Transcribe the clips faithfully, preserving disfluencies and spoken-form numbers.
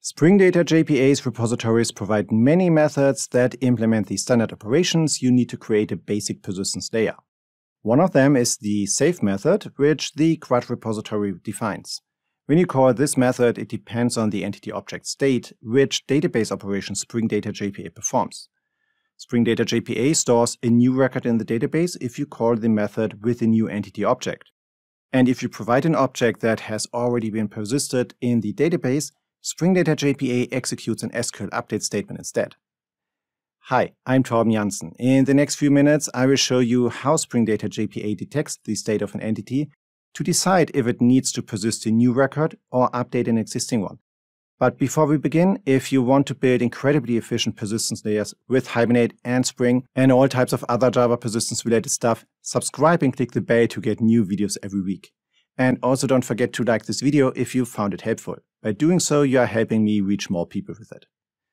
Spring Data J P A's repositories provide many methods that implement the standard operations you need to create a basic persistence layer. One of them is the save method, which the CrudRepository defines. When you call this method, it depends on the entity object state, which database operation Spring Data J P A performs. Spring Data J P A stores a new record in the database if you call the method with a new entity object. And if you provide an object that has already been persisted in the database, Spring Data J P A executes an S Q L update statement instead. Hi, I'm Torben Janssen. In the next few minutes, I will show you how Spring Data J P A detects the state of an entity to decide if it needs to persist a new record or update an existing one. But before we begin, if you want to build incredibly efficient persistence layers with Hibernate and Spring and all types of other Java persistence-related stuff, subscribe and click the bell to get new videos every week. And also don't forget to like this video if you found it helpful. By doing so, you are helping me reach more people with it.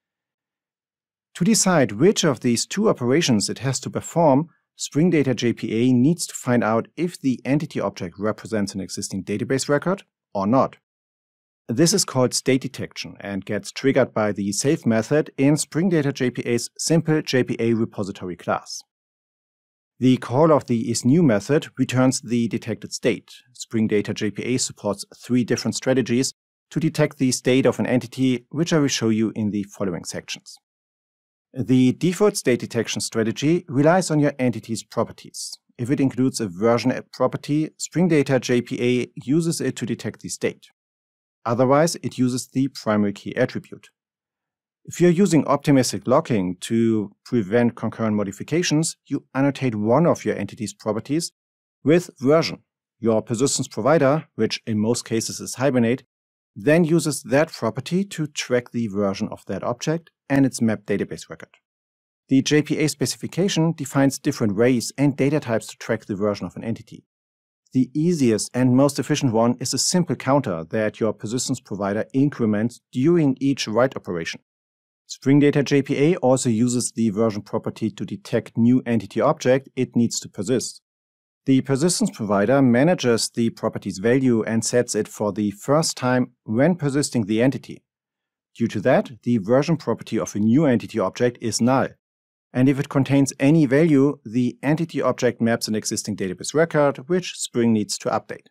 To decide which of these two operations it has to perform, Spring Data J P A needs to find out if the entity object represents an existing database record or not. This is called state detection and gets triggered by the save method in Spring Data J P A's simple J P A repository class. The call of the isNew method returns the detected state. Spring Data J P A supports three different strategies to detect the state of an entity, which I will show you in the following sections. The default state detection strategy relies on your entity's properties. If it includes a version property, Spring Data J P A uses it to detect the state. Otherwise, it uses the primary key attribute. If you're using optimistic locking to prevent concurrent modifications, you annotate one of your entity's properties with version. Your persistence provider, which in most cases is Hibernate, then uses that property to track the version of that object and its mapped database record. The J P A specification defines different ways and data types to track the version of an entity. The easiest and most efficient one is a simple counter that your persistence provider increments during each write operation. Spring Data J P A also uses the version property to detect new entity object it needs to persist. The persistence provider manages the property's value and sets it for the first time when persisting the entity. Due to that, the version property of a new entity object is null. And if it contains any value, the entity object maps an existing database record, which Spring needs to update.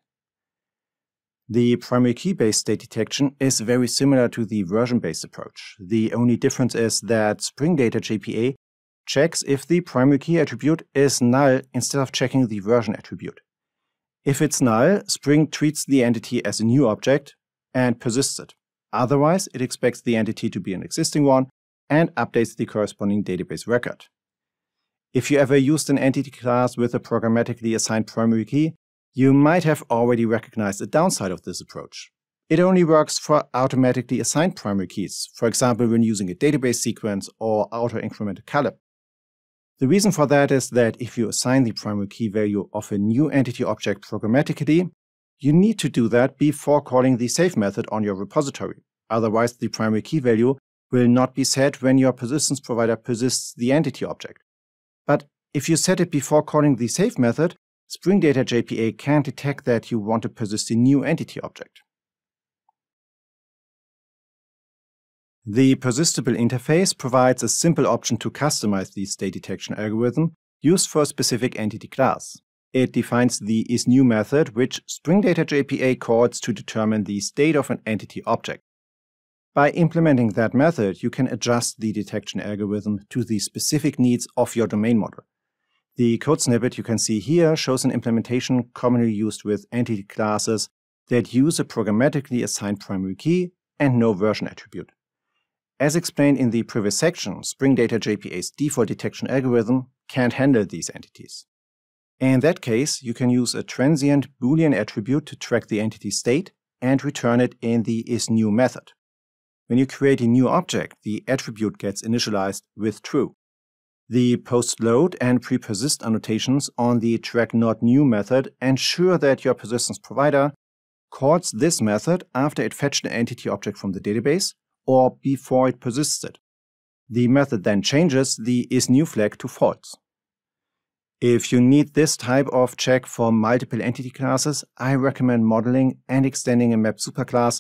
The primary key-based state detection is very similar to the version-based approach. The only difference is that Spring Data J P A checks if the primary key attribute is null instead of checking the version attribute. If it's null, Spring treats the entity as a new object and persists it. Otherwise, it expects the entity to be an existing one and updates the corresponding database record. If you ever used an entity class with a programmatically assigned primary key, you might have already recognized a downside of this approach. It only works for automatically assigned primary keys, for example when using a database sequence or auto-incremented column. The reason for that is that if you assign the primary key value of a new entity object programmatically, you need to do that before calling the save method on your repository. Otherwise, the primary key value will not be set when your persistence provider persists the entity object. But if you set it before calling the save method, Spring Data J P A can detect that you want to persist a new entity object. The Persistable Interface provides a simple option to customize the state detection algorithm used for a specific entity class. It defines the isNew method, which Spring Data J P A calls to determine the state of an entity object. By implementing that method, you can adjust the detection algorithm to the specific needs of your domain model. The code snippet you can see here shows an implementation commonly used with entity classes that use a programmatically assigned primary key and no version attribute. As explained in the previous section, Spring Data J P A's default detection algorithm can't handle these entities. In that case, you can use a transient Boolean attribute to track the entity state and return it in the isNew method. When you create a new object, the attribute gets initialized with true. The post-load and pre-persist annotations on the trackNotNew method ensure that your persistence provider calls this method after it fetched an entity object from the database or before it persists it. The method then changes the isNew flag to false. If you need this type of check for multiple entity classes, I recommend modeling and extending a map superclass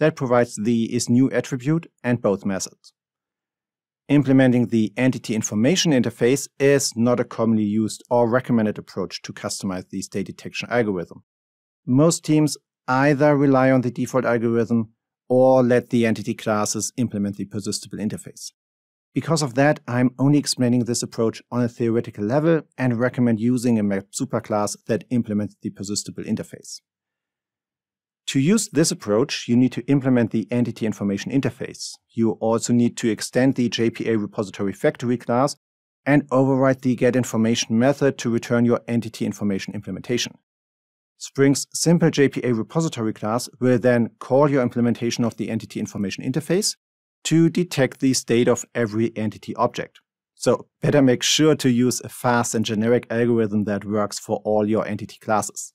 that provides the isNew attribute and both methods. Implementing the entity information interface is not a commonly used or recommended approach to customize the state detection algorithm. Most teams either rely on the default algorithm or let the entity classes implement the persistable interface. Because of that, I'm only explaining this approach on a theoretical level and recommend using a mapped superclass that implements the persistable interface. To use this approach, you need to implement the entity information interface. You also need to extend the J P A repository factory class and override the getInformation method to return your entity information implementation. Spring's simple J P A repository class will then call your implementation of the entity information interface to detect the state of every entity object. So better make sure to use a fast and generic algorithm that works for all your entity classes.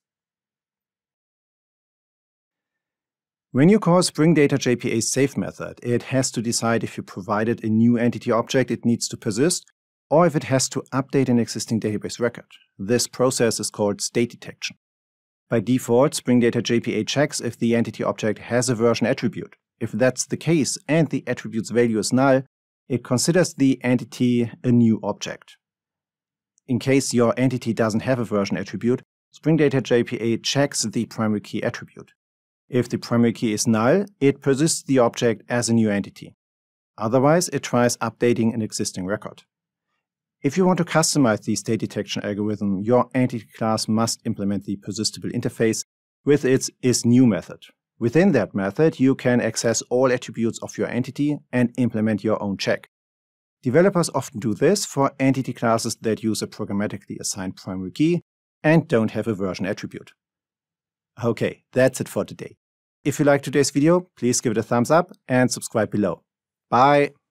When you call Spring Data J P A's save method, it has to decide if you provided a new entity object it needs to persist, or if it has to update an existing database record. This process is called state detection. By default, Spring Data J P A checks if the entity object has a version attribute. If that's the case and the attribute's value is null, it considers the entity a new object. In case your entity doesn't have a version attribute, Spring Data J P A checks the primary key attribute. If the primary key is null, it persists the object as a new entity. Otherwise, it tries updating an existing record. If you want to customize the state detection algorithm, your entity class must implement the persistable interface with its isNew method. Within that method, you can access all attributes of your entity and implement your own check. Developers often do this for entity classes that use a programmatically assigned primary key and don't have a version attribute. Okay, that's it for today. If you liked today's video, please give it a thumbs up and subscribe below. Bye!